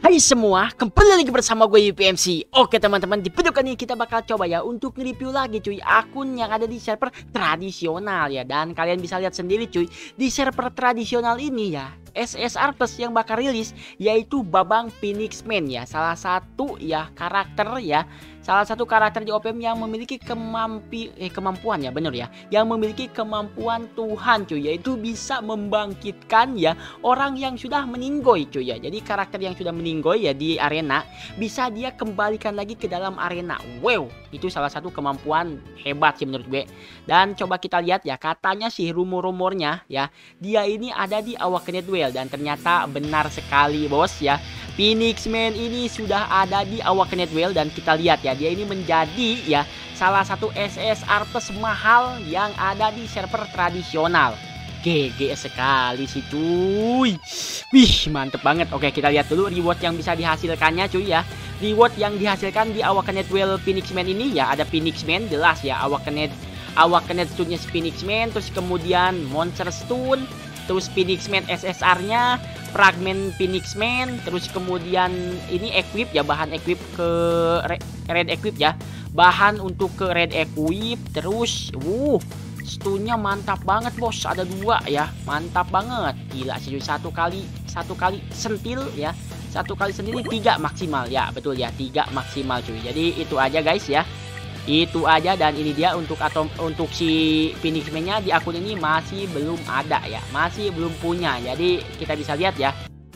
Hai semua, kembali lagi bersama gue UPMC. Oke teman-teman, di video kali ini kita bakal coba ya untuk nge-review lagi cuy akun yang ada di server tradisional ya. Dan kalian bisa lihat sendiri cuy, di server tradisional ini ya SSR Plus yang bakal rilis yaitu Babang Phoenix Man ya. Salah satu karakter di OPM yang memiliki kemampuan ya, bener ya, yang memiliki kemampuan Tuhan cuy, yaitu bisa membangkitkan ya orang yang sudah meninggoy cuy ya. Jadi karakter yang sudah meninggoy ya di arena bisa dia kembalikan lagi ke dalam arena. Wow, itu salah satu kemampuan hebat sih menurut gue. Dan coba kita lihat ya, katanya sih rumor-rumornya ya dia ini ada di Awakened Duel, dan ternyata benar sekali bos ya. Phoenix Man ini sudah ada di Awakened Duel, dan kita lihat ya dia ini menjadi ya salah satu SSR Plus mahal yang ada di server tradisional. GG sekali sih cuy. Wih, mantep banget. Oke, kita lihat dulu reward yang bisa dihasilkannya cuy ya. Reward yang dihasilkan di Awakened Duel Phoenix Man ini ya, ada Phoenix Man jelas ya, Awakened Stone-nya Phoenix Man, terus kemudian Monster Stone, terus Phoenix Man SSR-nya, fragmen Phoenix Man, terus kemudian ini equip ya, bahan equip ke red equip ya, bahan untuk ke red equip, terus stunnya mantap banget bos, ada 2 ya, mantap banget, gila sih, satu kali sentil ya, 3 maksimal ya, betul ya, 3 maksimal cuy. Jadi itu aja guys ya, itu aja. Dan ini dia untuk si Phoenix Man-nya di akun ini masih belum ada ya, masih belum punya, jadi kita bisa lihat ya.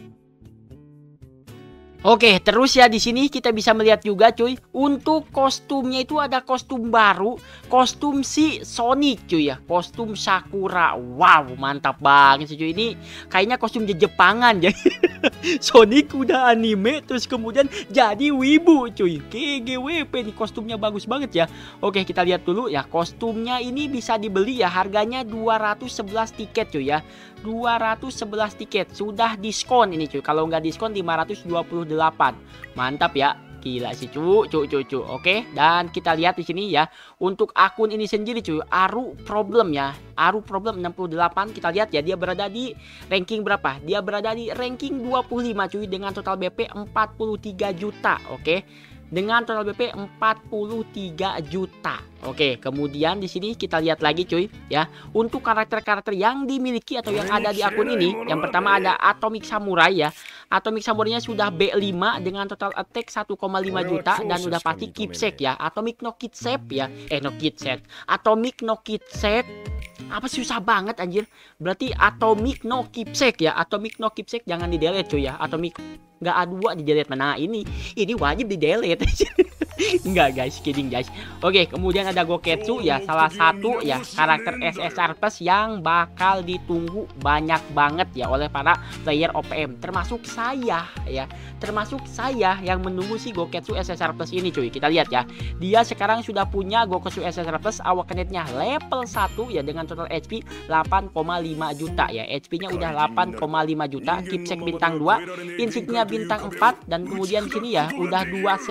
Oke, terus ya di sini kita bisa melihat juga cuy, untuk kostumnya itu ada kostum baru, kostum si Sonic cuy ya, kostum Sakura. Wow, mantap banget sih cuy, ini kayaknya kostum Jepangan ya. Sonic udah anime terus kemudian jadi wibu cuy. GGWP nih, kostumnya bagus banget ya. Oke, kita lihat dulu ya, kostumnya ini bisa dibeli ya, harganya 211 tiket cuy ya. 211 tiket, sudah diskon ini cuy. Kalau nggak diskon 528. Mantap ya. Gila sih cuy. Oke, dan kita lihat di sini ya, untuk akun ini sendiri cuy, Aru Problem ya. Aru Problem 68, kita lihat ya dia berada di ranking berapa? Dia berada di ranking 25 cuy, dengan total BP 43 juta. Oke. Dengan total BP 43 juta. Oke, kemudian di sini kita lihat lagi cuy ya, untuk karakter-karakter yang dimiliki atau yang ada di akun ini. Yang pertama ada Atomic Samurai ya. Atomic Samurai-nya sudah B5 dengan total attack 1,5 juta, dan udah pasti keepsake ya. Atomic no Kitsep ya. Atomic no Kitsep. Apa susah banget anjir. Berarti Atomic no Keepsake ya. Atomic no Keepsake jangan di delete cuy ya. Atomic nggak A2 di delete, mana ini wajib di delete. Enggak guys, kidding guys. Oke, kemudian ada Goketsu ya, salah satu ya karakter SSR Plus yang bakal ditunggu banyak banget ya oleh para player OPM, termasuk saya ya. Termasuk saya yang menunggu si Goketsu SSR Plus ini cuy. Kita lihat ya, dia sekarang sudah punya Goketsu SSR Plus Awakened-nya level 1 ya, dengan total HP 8,5 juta ya. HP-nya udah 8,5 juta, keepsake bintang 2, insignia bintang 4, dan kemudian sini ya udah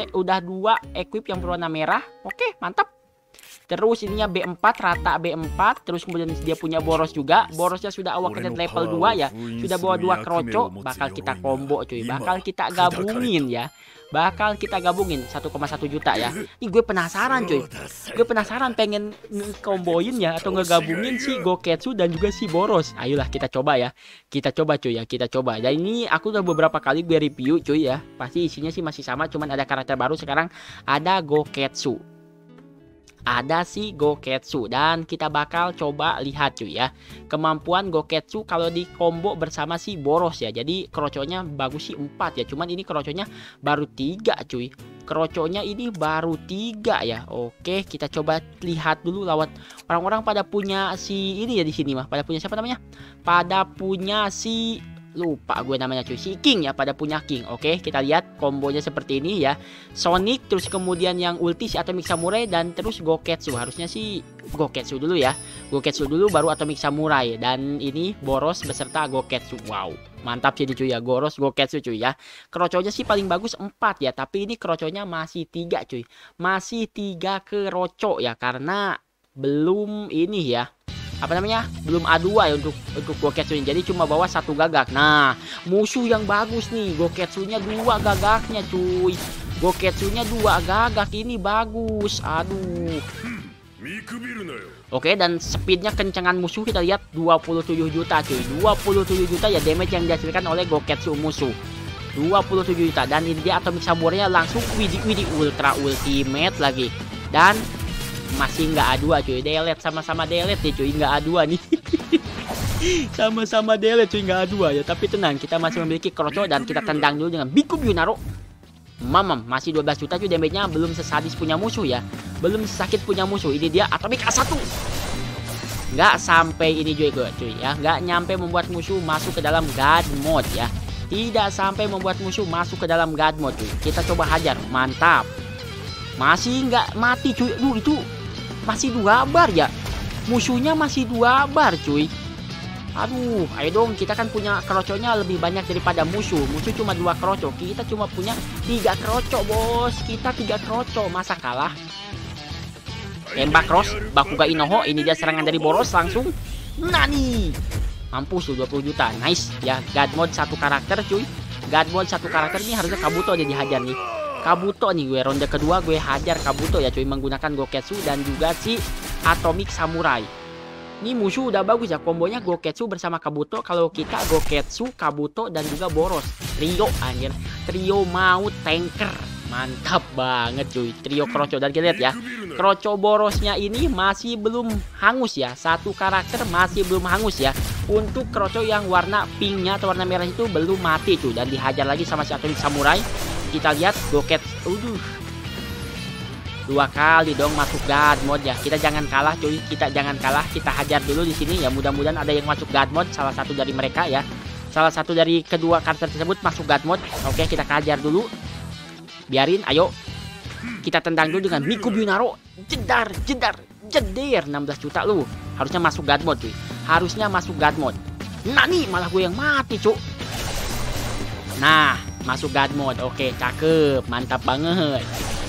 2 equip yang berwarna merah. Oke, mantap. Terus ininya B4, rata B4. Terus kemudian dia punya boros juga. Borosnya sudah Awakened level 2 ya. Sudah bawa 2 kroco. Bakal kita combo cuy. Bakal kita gabungin ya. Bakal kita gabungin 1,1 juta ya. Ini gue penasaran cuy. Gue penasaran pengen ngekomboin ya, atau ngegabungin si Goketsu dan juga si Boros. Ayolah kita coba ya. Kita coba cuy ya, kita coba. Dan ini aku udah beberapa kali gue review cuy ya. Pasti isinya sih masih sama, cuman ada karakter baru sekarang, ada Goketsu. Ada si Goketsu, dan kita bakal coba lihat cuy ya kemampuan Goketsu kalau di combo bersama si Boros ya. Jadi kroconya bagus sih 4 ya, cuman ini kroconya baru 3 cuy. Kroconya ini baru 3 ya. Oke, kita coba lihat dulu lawan orang-orang pada punya si ini ya. Di sini mah pada punya siapa namanya? Pada punya si, lupa gue namanya cuy, si King ya, pada punya King. Oke, kita lihat kombonya seperti ini ya. Sonic, terus kemudian yang ulti si Atomic Samurai, dan terus Goketsu. Harusnya sih Goketsu dulu ya. Goketsu dulu baru Atomic Samurai, dan ini Boros beserta Goketsu. Wow, mantap sih cuy ya, Goketsu cuy ya. Kroconya sih paling bagus 4 ya, tapi ini kroconya masih 3 cuy. Masih 3 kroco ya, karena belum ini ya. apa namanya, belum A2 ya untuk Goketsu ini. Jadi cuma bawa 1 gagak. Nah, musuh yang bagus nih, Goketsunya 2 gagaknya cuy. Goketsunya 2 gagak ini bagus. Aduh. Oke, dan speednya kencengan musuh kita lihat 27 juta cuy. 27 juta ya damage yang dihasilkan oleh Goketsu musuh. 27 juta. Dan ini dia Atomic Samurai langsung widih ultra ultimate lagi. Dan masih nggak A2 cuy. Delete, sama-sama delete nih cuy. Nggak A2 nih. Sama-sama delete cuy, nggak A2 ya. Tapi tenang, kita masih memiliki Kroco dan kita tendang dulu dengan Bikub Yunaro. Mamam, masih 12 juta cuy damage-nya. Belum sesadis punya musuh ya. Belum sesakit punya musuh. Ini dia Atomic A1. Nggak sampai ini juga cuy ya. Nggak nyampe membuat musuh masuk ke dalam God Mode ya. Tidak sampai membuat musuh masuk ke dalam God Mode cuy. Kita coba hajar. Mantap. Masih nggak mati cuy. Itu masih 2 bar ya. Musuhnya masih 2 bar cuy. Aduh, ayo dong, kita kan punya kroconya lebih banyak daripada musuh. Musuh cuma 2 kroco, kita cuma punya 3 kroco bos. Kita 3 kroco, masa kalah? Tembak cross, Bakuga Inoho. Ini dia serangan dari Boros langsung. Nani, mampus tuh 20 juta, nice ya. God Mode 1 karakter cuy. God Mode 1 karakter ini harusnya Kabuto dia dihajar nih. Kabuto nih, gue ronde kedua gue hajar Kabuto ya cuy, menggunakan Goketsu dan juga si Atomic Samurai. Ini musuh udah bagus ya, kombonya Goketsu bersama Kabuto. Kalau kita Goketsu, Kabuto dan juga Boros. Trio anjir, trio maut tanker. Mantap banget cuy, trio Kroco. Dan kita lihat ya, Kroco Borosnya ini masih belum hangus ya. 1 karakter masih belum hangus ya. Untuk Kroco yang warna pinknya atau warna merah itu belum mati cuy. Dan dihajar lagi sama si Atomic Samurai. Kita lihat Goketsu, 2 kali dong masuk God Mode ya. Kita jangan kalah cuy, kita jangan kalah. Kita hajar dulu di sini ya. Mudah-mudahan ada yang masuk God Mode, salah satu dari mereka ya. Salah satu dari kedua karakter tersebut masuk God Mode. Oke, kita hajar dulu. Biarin, ayo. Kita tendang dulu dengan Bikub Yunaro. Jedar, 16 juta lu. Harusnya masuk God Mode cuy. Harusnya masuk God Mode. Nani, malah gue yang mati cuy. Nah, masuk God Mode. Oke, cakep, mantap banget.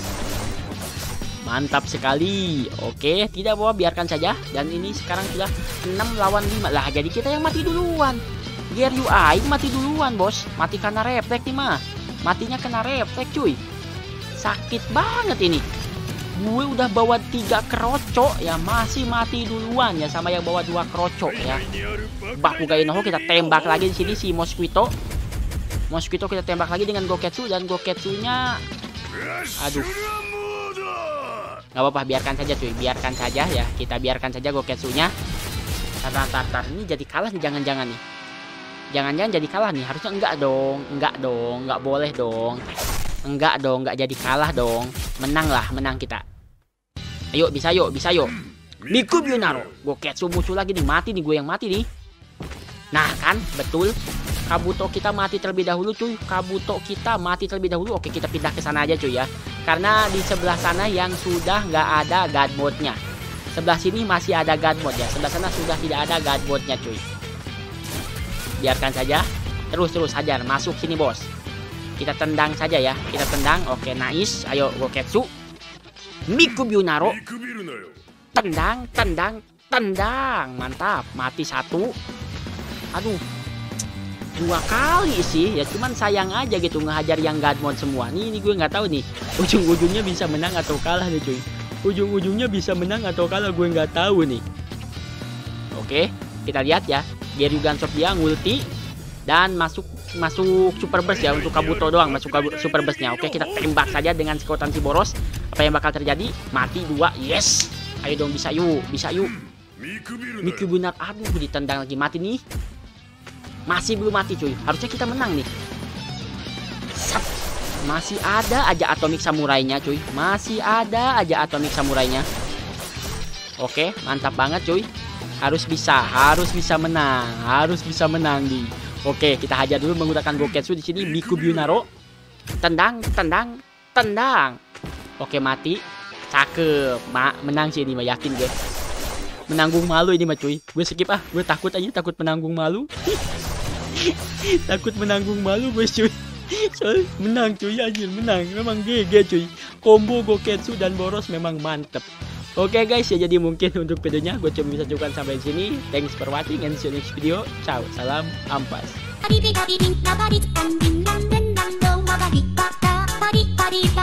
Mantap sekali. Oke, tidak bawa, biarkan saja. Dan ini sekarang sudah 6 lawan 5 lah. Jadi kita yang mati duluan. Gear UI mati duluan bos. Mati karena refleks nih mah. Matinya kena refleks cuy. Sakit banget ini. Gue udah bawa 3 kroco ya, masih mati duluan ya sama yang bawa 2 kroco ya. Bakuga Inoho kita tembak lagi di sini si Mosquito. Mosquito kita tembak lagi dengan Goketsu dan Goketsunya, aduh. Gak apa-apa, biarkan saja cuy, biarkan saja ya. Kita biarkan saja Goketsunya. Karena Tartar ini jadi kalah nih, jangan-jangan nih. Jangan-jangan jadi kalah nih, harusnya enggak dong, enggak boleh dong. Enggak dong, enggak jadi kalah dong. Menang lah, menang kita. Ayo, bisa yuk. Bikub Yunaro. Goketsu musuh lagi nih, mati nih, gue yang mati nih. Nah kan, betul. Kabuto kita mati terlebih dahulu cuy. Kabuto kita mati terlebih dahulu. Oke, kita pindah ke sana aja cuy ya. Karena di sebelah sana yang sudah nggak ada God Mode-nya. Sebelah sini masih ada God Mode ya. Sebelah sana sudah tidak ada God Mode-nya cuy. Biarkan saja. Terus hajar. Masuk sini bos. Kita tendang saja ya. Kita tendang. Oke, nice. Ayo Goketsu. Bikub Yunaro. Tendang. Mantap. Mati 1. Aduh. 2 kali sih ya, cuman sayang aja gitu ngehajar yang God Mode semua. Ini gue nggak tahu nih ujung-ujungnya bisa menang atau kalah nih cuy. Ujung-ujungnya bisa menang atau kalah gue nggak tahu nih. Oke, kita lihat ya. Geryugan Sword dia ngulti dan masuk super burst ya untuk Kabuto doang, masuk super burstnya. Oke, kita tembak saja dengan sekuatan si Boros. Apa yang bakal terjadi? Mati 2. Yes. Ayo dong, bisa yuk. Bikub Yunaro, aduh, ditendang lagi, mati nih. Masih belum mati cuy. Harusnya kita menang nih. Masih ada aja Atomic Samurai-nya cuy. Masih ada aja Atomic Samurai-nya. Oke, mantap banget cuy. Harus bisa menang. Nih. Oke, kita hajar dulu menggunakan Goketsu di sini. Bikub Yunaro. Tendang. Oke, mati. Cakep. Menang sih ini mah, yakin gue. Menanggung malu ini mah cuy. Gue skip ah. Gue takut menanggung malu. Takut menanggung malu gue cuy. Soalnya menang cuy, anjir, menang. Memang GG cuy. Combo Goketsu dan Boros memang mantep. Oke guys, ya jadi mungkin untuk videonya gue cuma bisa cukupkan sampai di sini. Thanks for watching and see you next video. Ciao, salam ampas.